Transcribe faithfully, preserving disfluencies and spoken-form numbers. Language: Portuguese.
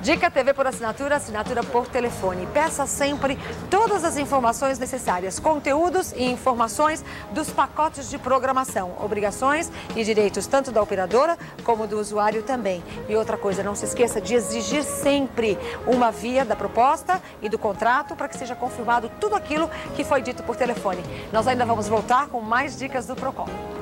Dica T V por assinatura, assinatura por telefone. Peça sempre todas as informações necessárias, conteúdos e informações dos pacotes de programação, obrigações e direitos tanto da operadora como do usuário também. E outra coisa, não se esqueça de exigir sempre uma via da proposta e do contrato para que seja confirmado tudo aquilo que foi dito por telefone. Nós ainda vamos voltar com mais dicas do Procon.